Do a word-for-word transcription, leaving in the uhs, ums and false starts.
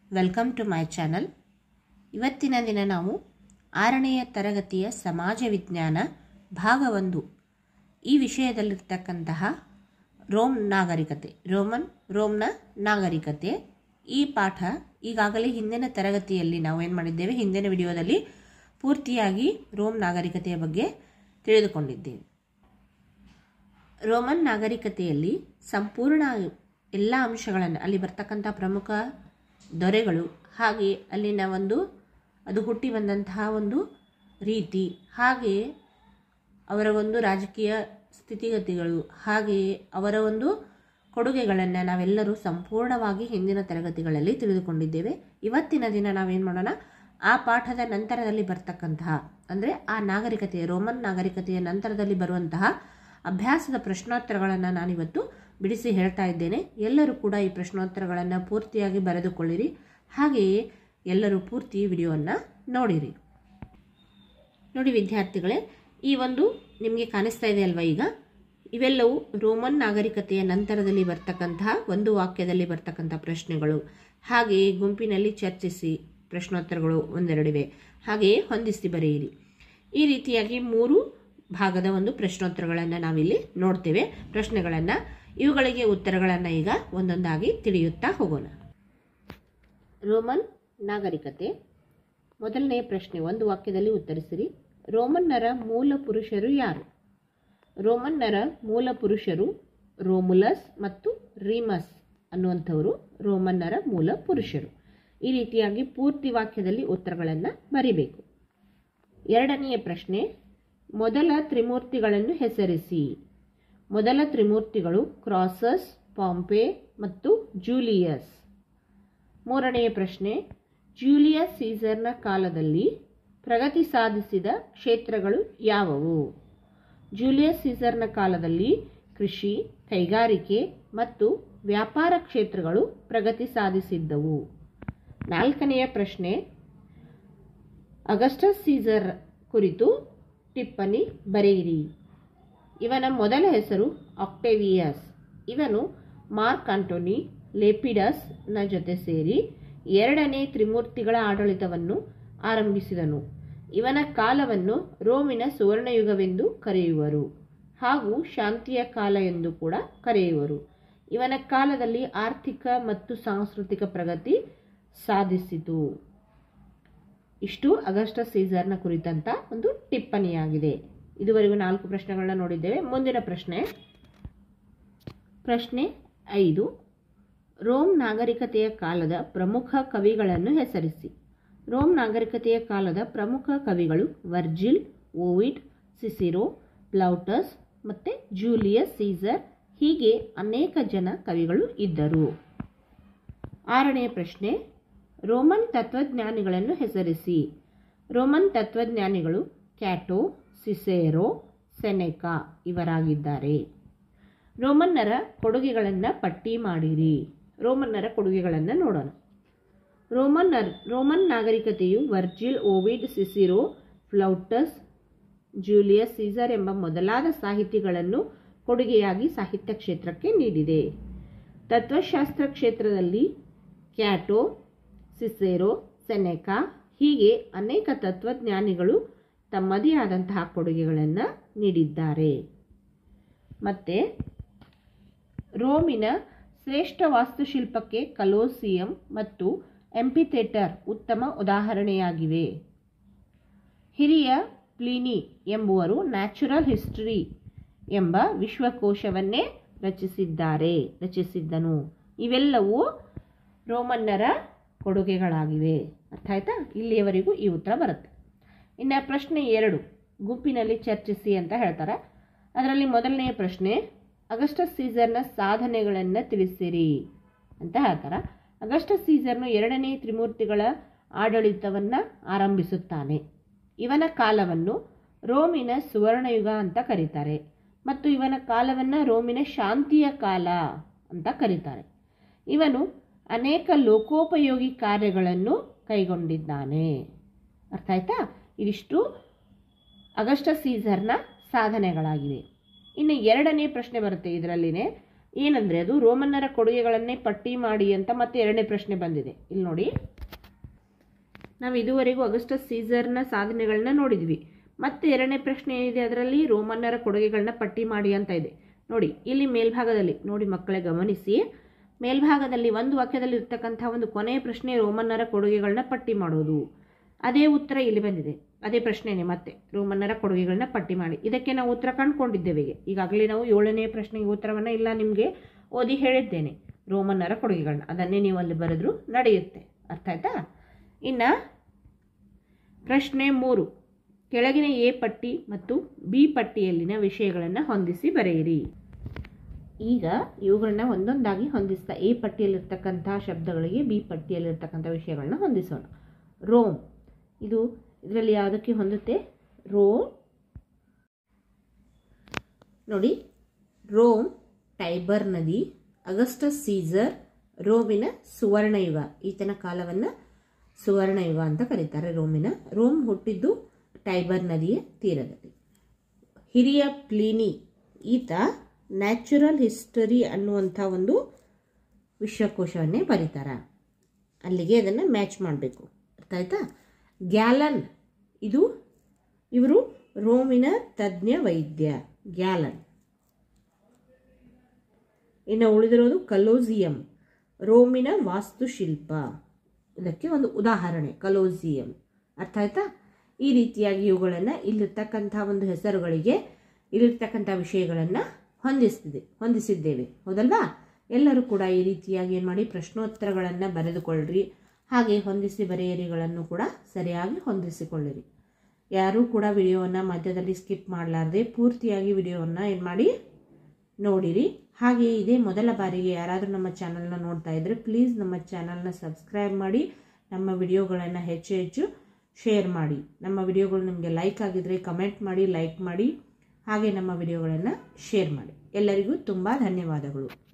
Welcome to my channel. ಇವತ್ತಿನ ದಿನ ನಾವು ಆರನೆಯ ತರಗತಿಯ ಸಮಾಜ ವಿಜ್ಞಾನ ಭಾಗ ಒಂದು ಈ ವಿಷಯದಲ್ಲಿರ್ತಕ್ಕಂತಹ ರೋಮ್ ನಾಗರಿಕತೆ ರೋಮನ್ ರೋಮ್ನ ನಾಗರಿಕತೆ ಈ ಪಾಠ ಈಗಾಗಲೇ ಹಿಂದಿನ ತರಗತಿಯಲ್ಲಿ ನಾವು ಏನು ಮಾಡಿದ್ದೇವೆ, ಹಿಂದಿನ ವಿಡಿಯೋದಲ್ಲಿ ಪೂರ್ತಿಯಾಗಿ ರೋಮ್ ನಾಗರಿಕತೆಯ ಬಗ್ಗೆ ತಿಳಿದುಕೊಂಡಿದ್ದೇವೆ. ರೋಮನ್ ನಾಗರಿಕತೆಯಲ್ಲಿ ಸಂಪೂರ್ಣ ಎಲ್ಲ ಅಂಶಗಳನ್ನು, ಅಲ್ಲಿ ಬರ್ತಕ್ಕಂಥ ಪ್ರಮುಖ ದೊರೆಗಳು, ಹಾಗೆ ಅಲ್ಲಿನ ಒಂದು ಅದು ಹುಟ್ಟಿ ಬಂದಂತಹ ಒಂದು ರೀತಿ, ಹಾಗೆಯೇ ಅವರ ಒಂದು ರಾಜಕೀಯ ಸ್ಥಿತಿಗತಿಗಳು, ಹಾಗೆಯೇ ಅವರ ಒಂದು ಕೊಡುಗೆಗಳನ್ನು ನಾವೆಲ್ಲರೂ ಸಂಪೂರ್ಣವಾಗಿ ಹಿಂದಿನ ತರಗತಿಗಳಲ್ಲಿ ತಿಳಿದುಕೊಂಡಿದ್ದೇವೆ. ಇವತ್ತಿನ ದಿನ ನಾವೇನು ಮಾಡೋಣ, ಆ ಪಾಠದ ನಂತರದಲ್ಲಿ ಬರ್ತಕ್ಕಂತಹ ಅಂದರೆ ಆ ನಾಗರಿಕತೆಯ ರೋಮನ್ ನಾಗರಿಕತೆಯ ನಂತರದಲ್ಲಿ ಬರುವಂತಹ ಅಭ್ಯಾಸದ ಪ್ರಶ್ನೋತ್ತರಗಳನ್ನು ನಾನಿವತ್ತು ಬಿಡಿಸಿ ಹೇಳ್ತಾ ಇದ್ದೇನೆ. ಎಲ್ಲರೂ ಕೂಡ ಈ ಪ್ರಶ್ನೋತ್ತರಗಳನ್ನು ಪೂರ್ತಿಯಾಗಿ ಬರೆದುಕೊಳ್ಳಿರಿ, ಹಾಗೆಯೇ ಎಲ್ಲರೂ ಪೂರ್ತಿ ವಿಡಿಯೋವನ್ನು ನೋಡಿರಿ. ನೋಡಿ ವಿದ್ಯಾರ್ಥಿಗಳೇ, ಈ ಒಂದು ನಿಮಗೆ ಕಾಣಿಸ್ತಾ ಇದೆ ಅಲ್ವಾ, ಈಗ ಇವೆಲ್ಲವೂ ರೋಮನ್ ನಾಗರಿಕತೆಯ ನಂತರದಲ್ಲಿ ಬರ್ತಕ್ಕಂತಹ ಒಂದು ವಾಕ್ಯದಲ್ಲಿ ಬರ್ತಕ್ಕಂಥ ಪ್ರಶ್ನೆಗಳು, ಹಾಗೆಯೇ ಗುಂಪಿನಲ್ಲಿ ಚರ್ಚಿಸಿ ಪ್ರಶ್ನೋತ್ತರಗಳು ಒಂದೆರಡಿವೆ, ಹಾಗೆಯೇ ಹೊಂದಿಸಿ ಬರೆಯಿರಿ. ಈ ರೀತಿಯಾಗಿ ಮೂರು ಭಾಗದ ಒಂದು ಪ್ರಶ್ನೋತ್ತರಗಳನ್ನು ನಾವಿಲ್ಲಿ ನೋಡ್ತೇವೆ, ಪ್ರಶ್ನೆಗಳನ್ನು. ಇವುಗಳಿಗೆ ಉತ್ತರಗಳನ್ನು ಈಗ ಒಂದೊಂದಾಗಿ ತಿಳಿಯುತ್ತಾ ಹೋಗೋಣ. ರೋಮನ್ ನಾಗರಿಕತೆ. ಮೊದಲನೆಯ ಪ್ರಶ್ನೆ, ಒಂದು ವಾಕ್ಯದಲ್ಲಿ ಉತ್ತರಿಸಿರಿ. ರೋಮನ್ನರ ಮೂಲ ಪುರುಷರು ಯಾರು? ರೋಮನ್ನರ ಮೂಲ ಪುರುಷರು ರೋಮುಲಸ್ ಮತ್ತು ರೀಮಸ್ ಅನ್ನುವಂಥವರು ರೋಮನ್ನರ ಮೂಲ ಪುರುಷರು. ಈ ರೀತಿಯಾಗಿ ಪೂರ್ತಿ ವಾಕ್ಯದಲ್ಲಿ ಉತ್ತರಗಳನ್ನು ಬರಿಬೇಕು. ಎರಡನೆಯ ಪ್ರಶ್ನೆ, ಮೊದಲ ತ್ರಿಮೂರ್ತಿಗಳನ್ನು ಹೆಸರಿಸಿ. ಮೊದಲ ತ್ರಿಮೂರ್ತಿಗಳು ಕ್ರಾಸಸ್, ಪಾಂಪೆ ಮತ್ತು ಜೂಲಿಯಸ್. ಮೂರನೆಯ ಪ್ರಶ್ನೆ, ಜೂಲಿಯಸ್ ಸೀಸರ್ನ ಕಾಲದಲ್ಲಿ ಪ್ರಗತಿ ಸಾಧಿಸಿದ ಕ್ಷೇತ್ರಗಳು ಯಾವುವು? ಜೂಲಿಯಸ್ ಸೀಸರ್ನ ಕಾಲದಲ್ಲಿ ಕೃಷಿ, ಕೈಗಾರಿಕೆ ಮತ್ತು ವ್ಯಾಪಾರ ಕ್ಷೇತ್ರಗಳು ಪ್ರಗತಿ ಸಾಧಿಸಿದ್ದವು. ನಾಲ್ಕನೆಯ ಪ್ರಶ್ನೆ, ಅಗಸ್ಟಸ್ ಸೀಸರ್ ಕುರಿತು ಟಿಪ್ಪಣಿ ಬರೆಯಿರಿ. ಇವನ ಮೊದಲ ಹೆಸರು ಆಕ್ಟೇವಿಯಸ್. ಇವನು ಮಾರ್ಕ್ ಆಂಟೋನಿ ಲೆಪಿಡಸ್ ನ ಜೊತೆ ಸೇರಿ ಎರಡನೇ ತ್ರಿಮೂರ್ತಿಗಳ ಆಡಳಿತವನ್ನು ಆರಂಭಿಸಿದನು. ಇವನ ಕಾಲವನ್ನು ರೋಮಿನ ಸುವರ್ಣಯುಗವೆಂದು ಕರೆಯುವರು, ಹಾಗೂ ಶಾಂತಿಯ ಕಾಲ ಎಂದು ಕೂಡ ಕರೆಯುವರು. ಇವನ ಕಾಲದಲ್ಲಿ ಆರ್ಥಿಕ ಮತ್ತು ಸಾಂಸ್ಕೃತಿಕ ಪ್ರಗತಿ ಸಾಧಿಸಿತು. ಇಷ್ಟು ಅಗಸ್ಟಸ್ ಸೀಸರ್ನ ಕುರಿತಂತ ಒಂದು ಟಿಪ್ಪಣಿಯಾಗಿದೆ. ಇದುವರೆಗೂ ನಾಲ್ಕು ಪ್ರಶ್ನೆಗಳನ್ನ ನೋಡಿದ್ದೇವೆ. ಮುಂದಿನ ಪ್ರಶ್ನೆ, ಪ್ರಶ್ನೆ ಐದು, ರೋಮ್ ನಾಗರಿಕತೆಯ ಕಾಲದ ಪ್ರಮುಖ ಕವಿಗಳನ್ನು ಹೆಸರಿಸಿ. ರೋಮ್ ನಾಗರಿಕತೆಯ ಕಾಲದ ಪ್ರಮುಖ ಕವಿಗಳು ವರ್ಜಿಲ್, ಓವಿಡ್, ಸಿಸಿರೋ, ಪ್ಲೌಟಸ್ ಮತ್ತು ಜೂಲಿಯಸ್ ಸೀಸರ್. ಹೀಗೆ ಅನೇಕ ಜನ ಕವಿಗಳು ಇದ್ದರು. ಆರನೆಯ ಪ್ರಶ್ನೆ, ರೋಮನ್ ತತ್ವಜ್ಞಾನಿಗಳನ್ನು ಹೆಸರಿಸಿ. ರೋಮನ್ ತತ್ವಜ್ಞಾನಿಗಳು ಕ್ಯಾಟೋ, ಸಿಸೇರೋ, ಸೆನೆಕಾ ಇವರಾಗಿದ್ದಾರೆ. ರೋಮನ್ನರ ಕೊಡುಗೆಗಳನ್ನು ಪಟ್ಟಿ ಮಾಡಿರಿ. ರೋಮನ್ನರ ಕೊಡುಗೆಗಳನ್ನು ನೋಡೋಣ. ರೋಮನ್ನರ್ ರೋಮನ್ ನಾಗರಿಕತೆಯು Virgil, Ovid, Cicero, Plautus, Julius Caesar ಎಂಬ ಮೊದಲಾದ ಸಾಹಿತಿಗಳನ್ನು ಕೊಡುಗೆಯಾಗಿ ಸಾಹಿತ್ಯ ಕ್ಷೇತ್ರಕ್ಕೆ ನೀಡಿದೆ. ತತ್ವಶಾಸ್ತ್ರ ಕ್ಷೇತ್ರದಲ್ಲಿ ಕ್ಯಾಟೋ, ಸಿಸೇರೋ, ಸೆನೆಕಾ ಹೀಗೆ ಅನೇಕ ತತ್ವಜ್ಞಾನಿಗಳು ತಮ್ಮದೇ ಆದಂತಹ ಕೊಡುಗೆಗಳನ್ನು ನೀಡಿದ್ದಾರೆ. ಮತ್ತು ರೋಮಿನ ಶ್ರೇಷ್ಠ ವಾಸ್ತುಶಿಲ್ಪಕ್ಕೆ ಕಲೋಸಿಯಂ ಮತ್ತು ಎಂಪಿಥಿಯೇಟರ್ ಉತ್ತಮ ಉದಾಹರಣೆಯಾಗಿವೆ. ಹಿರಿಯ ಪ್ಲಿನಿ ಎಂಬುವರು ನ್ಯಾಚುರಲ್ ಹಿಸ್ಟರಿ ಎಂಬ ವಿಶ್ವಕೋಶವನ್ನೇ ರಚಿಸಿದ್ದಾರೆ ರಚಿಸಿದ್ದನು. ಇವೆಲ್ಲವೂ ರೋಮನ್ನರ ಕೊಡುಗೆಗಳಾಗಿವೆ. ಅರ್ಥ ಆಯ್ತಾ? ಇಲ್ಲಿಯವರೆಗೂ ಈ ಉತ್ತರ ಬರುತ್ತೆ. ಇನ್ನು ಪ್ರಶ್ನೆ ಎರಡು, ಗುಂಪಿನಲ್ಲಿ ಚರ್ಚಿಸಿ ಅಂತ ಹೇಳ್ತಾರೆ. ಅದರಲ್ಲಿ ಮೊದಲನೆಯ ಪ್ರಶ್ನೆ, ಅಗಸ್ಟಸ್ ಸೀಸರ್ನ ಸಾಧನೆಗಳನ್ನು ತಿಳಿಸಿರಿ ಅಂತ ಹೇಳ್ತಾರೆ. ಅಗಸ್ಟಸ್ ಸೀಸರ್ನು ಎರಡನೇ ತ್ರಿಮೂರ್ತಿಗಳ ಆಡಳಿತವನ್ನು ಆರಂಭಿಸುತ್ತಾನೆ. ಇವನ ಕಾಲವನ್ನು ರೋಮಿನ ಸುವರ್ಣಯುಗ ಅಂತ ಕರೀತಾರೆ, ಮತ್ತು ಇವನ ಕಾಲವನ್ನು ರೋಮಿನ ಶಾಂತಿಯ ಕಾಲ ಅಂತ ಕರೀತಾರೆ. ಇವನು ಅನೇಕ ಲೋಕೋಪಯೋಗಿ ಕಾರ್ಯಗಳನ್ನು ಕೈಗೊಂಡಿದ್ದಾನೆ. ಅರ್ಥ ಆಯ್ತಾ? ಇವಿಷ್ಟು ಅಗಸ್ಟಸ್ ಸೀಸರ್ನ ಸಾಧನೆಗಳಾಗಿವೆ. ಇನ್ನು ಎರಡನೇ ಪ್ರಶ್ನೆ ಬರುತ್ತೆ ಇದರಲ್ಲಿನೇ, ಏನಂದರೆ ಅದು ರೋಮನ್ನರ ಕೊಡುಗೆಗಳನ್ನೇ ಪಟ್ಟಿ ಮಾಡಿ ಅಂತ ಮತ್ತೆ ಎರಡನೇ ಪ್ರಶ್ನೆ ಬಂದಿದೆ. ಇಲ್ಲಿ ನೋಡಿ, ನಾವು ಇದುವರೆಗೂ ಅಗಸ್ಟಸ್ ಸೀಸರ್ನ ಸಾಧನೆಗಳನ್ನ ನೋಡಿದ್ವಿ. ಮತ್ತೆ ಎರಡನೇ ಪ್ರಶ್ನೆ ಏನಿದೆ ಅದರಲ್ಲಿ ರೋಮನ್ನರ ಕೊಡುಗೆಗಳನ್ನ ಪಟ್ಟಿ ಮಾಡಿ ಅಂತ ಇದೆ. ನೋಡಿ ಇಲ್ಲಿ ಮೇಲ್ಭಾಗದಲ್ಲಿ ನೋಡಿ ಮಕ್ಕಳೇ ಗಮನಿಸಿ, ಮೇಲ್ಭಾಗದಲ್ಲಿ ಒಂದು ವಾಕ್ಯದಲ್ಲಿ ಇರ್ತಕ್ಕಂಥ ಒಂದು ಕೊನೆಯ ಪ್ರಶ್ನೆ ರೋಮನ್ನರ ಕೊಡುಗೆಗಳನ್ನ ಪಟ್ಟಿ ಮಾಡೋದು. ಅದೇ ಉತ್ತರ ಇಲ್ಲಿ ಬಂದಿದೆ. ಅದೇ ಪ್ರಶ್ನೆನೇ ಮತ್ತೆ ರೋಮನ್ನರ ಕೊಡುಗೆಗಳನ್ನ ಪಟ್ಟಿ ಮಾಡಿ. ಇದಕ್ಕೆ ನಾವು ಉತ್ತರ ಕಂಡುಕೊಂಡಿದ್ದೇವೆ. ಈಗಾಗಲೇ ನಾವು ಏಳನೇ ಪ್ರಶ್ನೆಗೆ ಉತ್ತರವನ್ನು ಇಲ್ಲ ನಿಮಗೆ ಓದಿ ಹೇಳಿದ್ದೇನೆ, ರೋಮನ್ನರ ಕೊಡುಗೆಗಳನ್ನ. ಅದನ್ನೇ ನೀವು ಅಲ್ಲಿ ಬರೆದ್ರು ನಡೆಯುತ್ತೆ. ಅರ್ಥ ಆಯ್ತಾ? ಇನ್ನು ಪ್ರಶ್ನೆ ಮೂರು, ಕೆಳಗಿನ ಎ ಪಟ್ಟಿ ಮತ್ತು ಬಿ ಪಟ್ಟಿಯಲ್ಲಿನ ವಿಷಯಗಳನ್ನು ಹೊಂದಿಸಿ ಬರೆಯಿರಿ. ಈಗ ಇವುಗಳನ್ನ ಒಂದೊಂದಾಗಿ ಹೊಂದಿಸ್ತಾ ಎ ಪಟ್ಟಿಯಲ್ಲಿರ್ತಕ್ಕಂಥ ಶಬ್ದಗಳಿಗೆ ಬಿ ಪಟ್ಟಿಯಲ್ಲಿರ್ತಕ್ಕಂಥ ವಿಷಯಗಳನ್ನ ಹೊಂದಿಸೋಣ. ರೋಮ್, ಇದು ಇದರಲ್ಲಿ ಯಾವುದಕ್ಕೆ ಹೊಂದುತ್ತೆ? ರೋಮ್. ನೋಡಿ, ರೋಮ್ ಟೈಬರ್ ನದಿ, ಅಗಸ್ಟಸ್ ಸೀಸರ್ ರೋಮಿನ ಸುವರ್ಣಯುಗ. ಈತನ ಕಾಲವನ್ನು ಸುವರ್ಣಯುಗ ಅಂತ ಕರೀತಾರೆ. ರೋಮಿನ ರೋಮ್ ಹುಟ್ಟಿದ್ದು ಟೈಬರ್ ನದಿಯ ತೀರದಲ್ಲಿ. ಹಿರಿಯ ಪ್ಲೀನಿ, ಈತ ನ್ಯಾಚುರಲ್ ಹಿಸ್ಟರಿ ಅನ್ನುವಂಥ ಒಂದು ವಿಶ್ವಕೋಶವನ್ನೇ ಬರೀತಾರ. ಅಲ್ಲಿಗೆ ಅದನ್ನು ಮ್ಯಾಚ್ ಮಾಡಬೇಕು. ಅರ್ಥ ಆಯ್ತಾ? ಗ್ಯಾಲನ್, ಇದು ಇವರು ರೋಮಿನ ತಜ್ಞ ವೈದ್ಯ. ಗ್ಯಾಲನ್. ಇನ್ನು ಉಳಿದಿರೋದು ಕಲೋಸಿಯಂ, ರೋಮಿನ ವಾಸ್ತುಶಿಲ್ಪ. ಇದಕ್ಕೆ ಒಂದು ಉದಾಹರಣೆ ಕಲೋಸಿಯಂ. ಅರ್ಥ ಆಯ್ತಾ? ಈ ರೀತಿಯಾಗಿ ಇವುಗಳನ್ನು ಇಲ್ಲಿರ್ತಕ್ಕಂಥ ಒಂದು ಹೆಸರುಗಳಿಗೆ ಇಲ್ಲಿರ್ತಕ್ಕಂಥ ವಿಷಯಗಳನ್ನು ಹೊಂದಿಸ್ತಿದೆ ಹೊಂದಿಸಿದ್ದೇವೆ ಹೌದಲ್ವಾ? ಎಲ್ಲರೂ ಕೂಡ ಈ ರೀತಿಯಾಗಿ ಏನು ಮಾಡಿ ಪ್ರಶ್ನೋತ್ತರಗಳನ್ನು ಬರೆದುಕೊಳ್ಳ್ರಿ. ಹಾಗೆ ಹೊಂದಿಸಿ ಬರೆಯರಿಗಳನ್ನು ಕೂಡ ಸರಿಯಾಗಿ ಹೊಂದಿಸಿಕೊಳ್ಳಿರಿ. ಯಾರೂ ಕೂಡ ವಿಡಿಯೋವನ್ನು ಮಧ್ಯದಲ್ಲಿ ಸ್ಕಿಪ್ ಮಾಡಲಾರ್ದೆ ಪೂರ್ತಿಯಾಗಿ ವಿಡಿಯೋವನ್ನು ಏನು ಮಾಡಿ ನೋಡಿರಿ. ಹಾಗೆ ಇದೇ ಮೊದಲ ಬಾರಿಗೆ ಯಾರಾದರೂ ನಮ್ಮ ಚಾನಲ್ನ ನೋಡ್ತಾ ಇದ್ದರೆ ಪ್ಲೀಸ್ ನಮ್ಮ ಚಾನಲ್ನ ಸಬ್ಸ್ಕ್ರೈಬ್ ಮಾಡಿ, ನಮ್ಮ ವಿಡಿಯೋಗಳನ್ನು ಹೆಚ್ಚು ಹೆಚ್ಚು ಶೇರ್ ಮಾಡಿ. ನಮ್ಮ ವಿಡಿಯೋಗಳು ನಿಮಗೆ ಲೈಕ್ ಆಗಿದ್ದರೆ ಕಮೆಂಟ್ ಮಾಡಿ, ಲೈಕ್ ಮಾಡಿ, ಹಾಗೆ ನಮ್ಮ ವಿಡಿಯೋಗಳನ್ನು ಶೇರ್ ಮಾಡಿ. ಎಲ್ಲರಿಗೂ ತುಂಬ ಧನ್ಯವಾದಗಳು.